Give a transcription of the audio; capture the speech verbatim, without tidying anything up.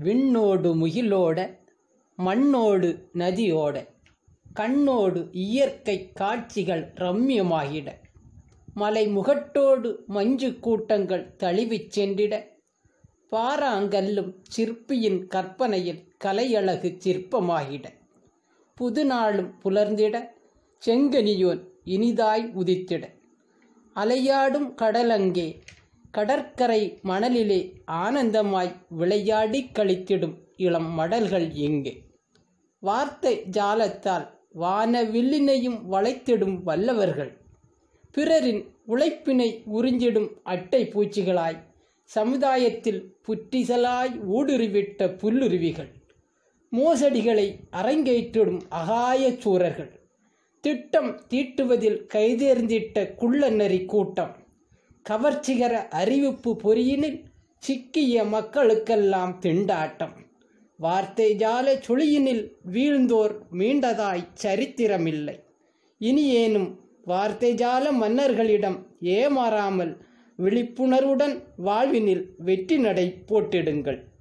விண்ணோடு முகிலோட மண்ணோடு நதியோட கண்ணோடு இயற்கை காட்சிகள் ரம்யமாகிட மலை முகட்டோடு மஞ்சு கூட்டங்கள் தழுவிச் சென்றிட பாராங்கல்லும் சிற்பியின் கற்பனையில் கலையழகு சிற்பமாகிட புதுநாளும் புலர்ந்திட செங்கனியோன் இனிதாய் உதித்திட அலையாடும் கடலங்கே கடற்கரை மணலிலே ஆனந்தமாய் விளையாடி கழித்திடும் இளம் மடல்கள் எங்கே வார்த்தை ஜாலத்தால் வானவில்லினையும் வளைத்திடும் வல்லவர்கள் பிறரின் உழைப்பினை உறிஞ்சிடும் அட்டை பூச்சிகளாய் சமுதாயத்தில் புற்றிசலாய் ஊடுருவிட்ட புல்லுருவிகள் மோசடிகளை அரங்கேற்றிடும் அகாய சூரர்கள் திட்டம் தீட்டுவதில் கைதேர்ந்திட்ட குள்ளநரி கூட்டம் கவர்ச்சிகர அறிவிப்பு பொறியினில் சிக்கிய மக்களுக்கெல்லாம் திண்டாட்டம் வார்த்தை ஜால சுழியினில் வீழ்ந்தோர் மீண்டதாய் சரித்திரமில்லை இனியேனும் வார்த்தை ஜால மன்னர்களிடம் ஏமாறாமல் விழிப்புணர்வுடன் வாழ்வினில் வெற்றி நடை போட்டிடுங்கள்.